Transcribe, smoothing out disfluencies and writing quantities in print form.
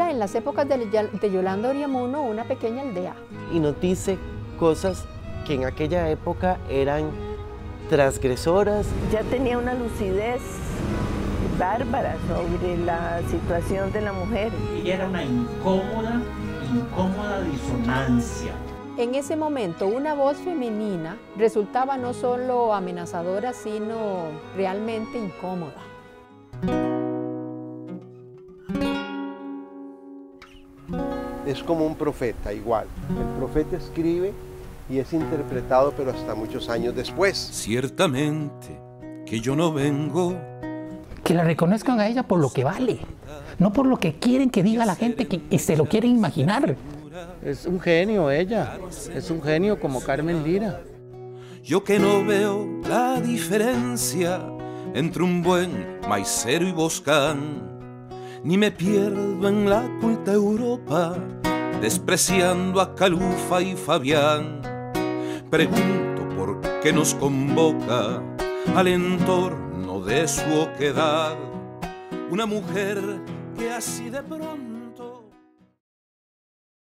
era en las épocas de Yolanda Oriamuno una pequeña aldea. Y nos dice cosas que en aquella época eran transgresoras. Ya tenía una lucidez bárbara sobre la situación de la mujer. Ella era una incómoda disonancia. En ese momento, una voz femenina resultaba no solo amenazadora, sino realmente incómoda. Es como un profeta, igual. El profeta escribe y es interpretado, pero hasta muchos años después. Ciertamente que yo no vengo. Que la reconozcan a ella por lo que vale, no por lo que quieren que diga la gente que se lo quieren imaginar. Es un genio ella, es un genio como Carmen Lira. Yo que no veo la diferencia entre un buen maicero y boscán, ni me pierdo en la culta Europa, despreciando a Calufa y Fabián. Pregunto por qué nos convoca al entorno de su oquedad una mujer que así de pronto